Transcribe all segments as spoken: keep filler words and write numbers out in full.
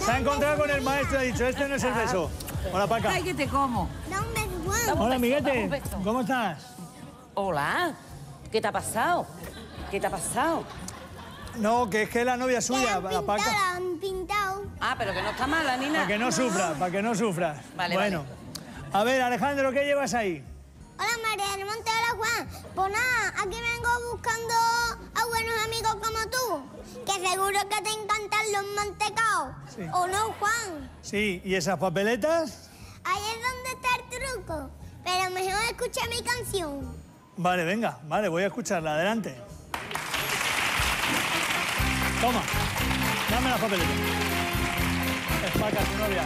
Se ha encontrado con el maestro y ha dicho, este no es el beso. Hola, Paca. Ay, que te como. Da un beso, Juan. Hola, amiguete. ¿Cómo estás? Hola. ¿Qué te ha pasado? ¿Qué te ha pasado? No, que es que es la novia La suya, han la pintado, Paca. la han pintado. Ah, pero que no está mala, ni nada. Para que no sufras, para que no sufras. Vale, bueno. A ver, Alejandro, ¿qué llevas ahí? Hola, María del Monte, hola, Juan. Pues nada, aquí vengo buscando a buenos amigos como tú, que seguro que te encantan los mantecaos. Sí. ¿O no, Juan? Sí, ¿y esas papeletas? Ahí es donde está el truco. Pero mejor escucha mi canción. Vale, venga, vale, voy a escucharla. Adelante. Toma, dame las papeletas. Es Paca, tu novia.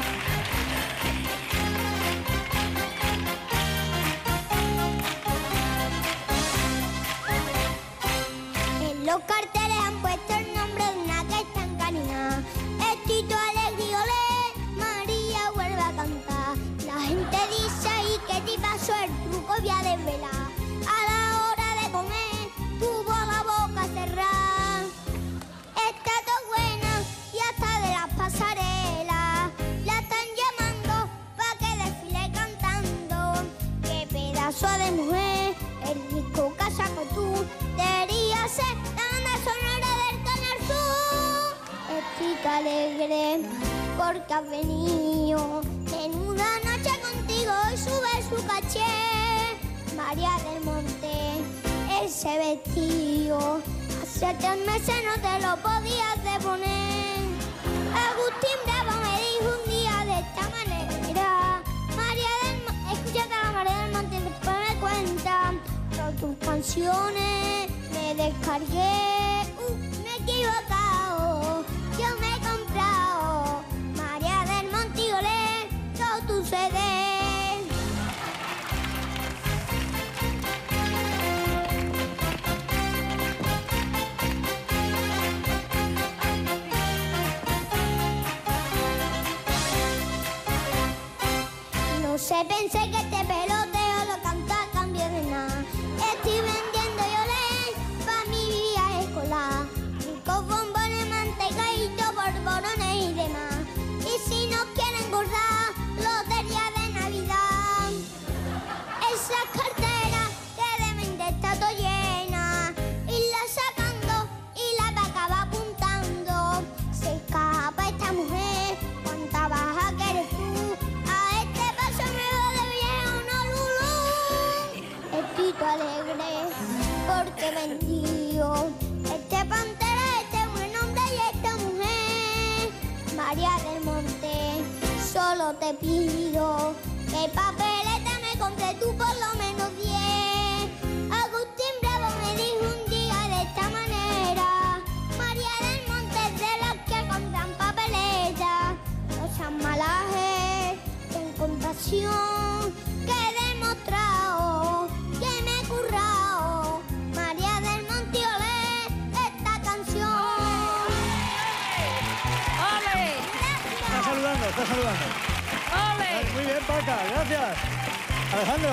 En los carteles han puesto el nombre de una que está en Canina. Estito Alegre, olé, María vuelve a cantar. La gente dice ahí que te pasó el truco, voy a desvelar. A la hora de comer, tuvo la boca cerrada. Está todo buena y hasta de las pasarelas. La están llamando pa' que desfile cantando. Qué pedazo de mujer, el disco que sacó tú. Debería ser la banda sonora del Canal Sur. Estoy alegre porque has venido. Menuda noche contigo y sube su caché. María del Monte, ese vestido hace tres meses no te lo podías de poner. Agustín Bravo me dijo un día de esta manera. María del Monte, escúchate a la María del Monte y después me cuenta. Todas tus canciones me descargué. Uh, me he equivocado, yo me he comprado María del Monte y olé, todo tu C D. No sé, pensé que este peloteo lo canta a cambio de nada. Estoy vendiendo yolé pa' mi vida escolar. Ricos bombones, mantecaíto, borborones y demás. Y si no quieren engordar, lotería de Navidad. Esas carteras que deben de estar todo llenas. Irla sacando y la vaca va apuntando. Se escapa esta mujer, cuánta baja que eres tú. A este paso me va de viejo, no, Lulú. Estoy alegre porque vendió este pantera, este buen hombre y esta mujer. María del Monte, solo te pido que papeleta me compre tú por lo menos diez. Agustín Bravo me dijo un día de esta manera. María del Monte es de los que compran papeleta. No sean malajes, ten compasión, que he demostrado que me he currado. María del Monte y olé, esta canción. ¡Ole! Está saludando, está saludando. ¡Ole! Muy bien, Paca, gracias. Alejandro.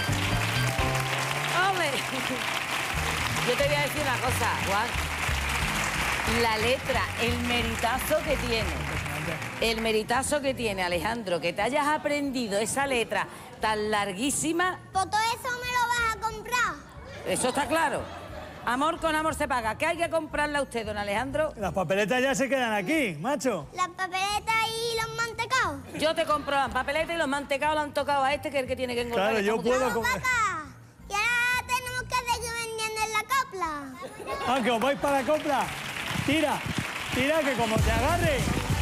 ¡Ole! Yo te voy a decir una cosa, Juan. La letra, el meritazo que tiene. El meritazo que tiene, Alejandro, que te hayas aprendido esa letra tan larguísima. ¿Por todo eso me lo vas a comprar? Eso está claro. Amor con amor se paga. ¿Qué hay que comprarle a usted, don Alejandro? Las papeletas ya se quedan aquí, macho. Las papeletas y los mantecaos. Yo te compro las papeletas y los mantecados le han tocado a este, que es el que tiene que engordar. Claro, que yo está muy puedo duro. comer. Papá, y ahora tenemos que seguir vendiendo en la copla. Ah, que os vais para la copla. Tira, tira, que como te agarre.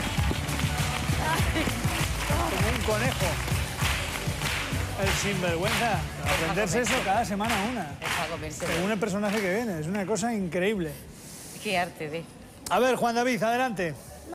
Como un conejo. El sinvergüenza. Aprenderse eso cada semana una. Es para comerse. Según el personaje que viene. Es una cosa increíble. Qué arte de... A ver, Juan David, adelante.